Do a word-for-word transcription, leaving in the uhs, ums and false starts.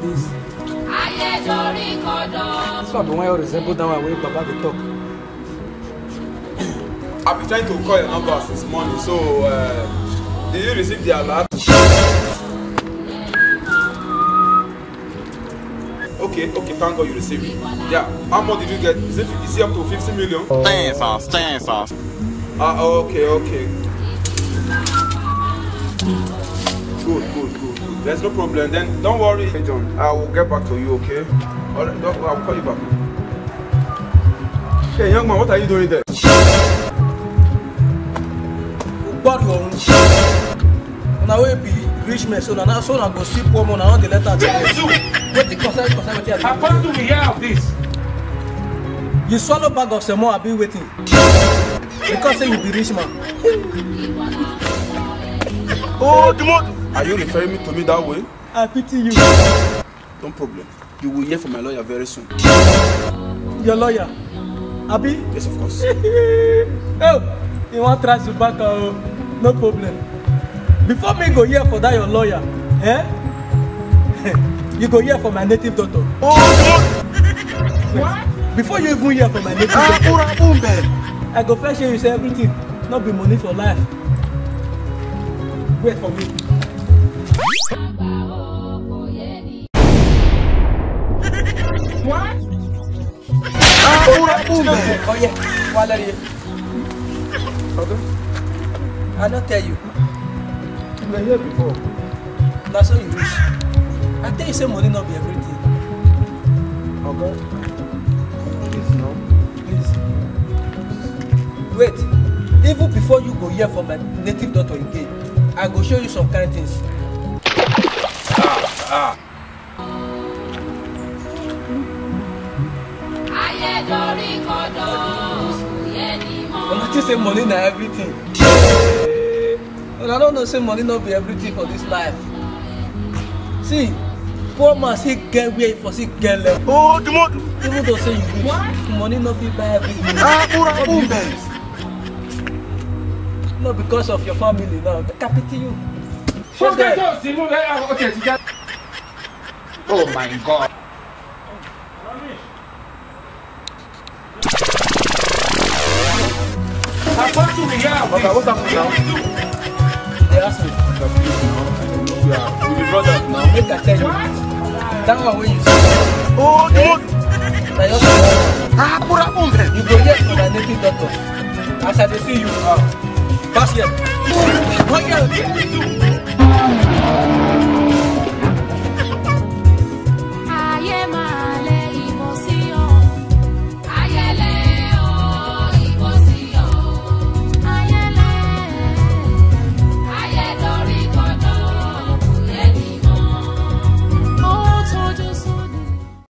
this. This one the one you resemble that one when Baba dey talk. I've been trying to call your number since morning, so uh, did you receive the alert? Okay, okay, thank God you received it. Yeah, how much did you get? Is it, is it up to fifty million? Stand fast, stand fast. Ah, okay, okay. Good, good, good, good. There's no problem. Then don't worry, hey John. I will get back to you, okay? All right, I'll call you back. Hey, young man, what are you doing there? God go. Now we be rich man, so now so now go see poor man. Now the letter. What the concern? Concern what? I want to hear of this. You swallow bag of some more. I be waiting. Because say you be rich man. Oh, come on. Are you referring me to me that way? I pity you. No problem. You will hear from my lawyer very soon. Your lawyer? Abi? Yes, of course. Oh, you want to try to back out? No problem. Before me go here for that your lawyer, eh? You go here for my native daughter. Oh, come on. What? Before you even hear from my native daughter, I go first show you say everything. Not be money for life. Wait for me. What? Oh yeah, what are you? I don't tell you. You were here before. That's all you wish. I tell you say money not be everything. Okay. Please no. Please. Wait. Even before you go here for my native daughter again, I go show you some kind of things. Ah, ah. When I say money na everything. When I don't know say money not be everything for this life. See, poor man see get where for see get level. Oh, come on. Even though say you rich, money not fit buy everything. Ah, pura boom. No, because of your family now. I pity you. Okay, okay, oh my God. I want to hear of Okay, what's happening now? They ask me. We are we be brothers now. Make I tell you. That one when you see. Oh, come on. Na your son. Ah, pura boom. You go here for my native daughter. As I dey see you. Ah. Pass here. Go here.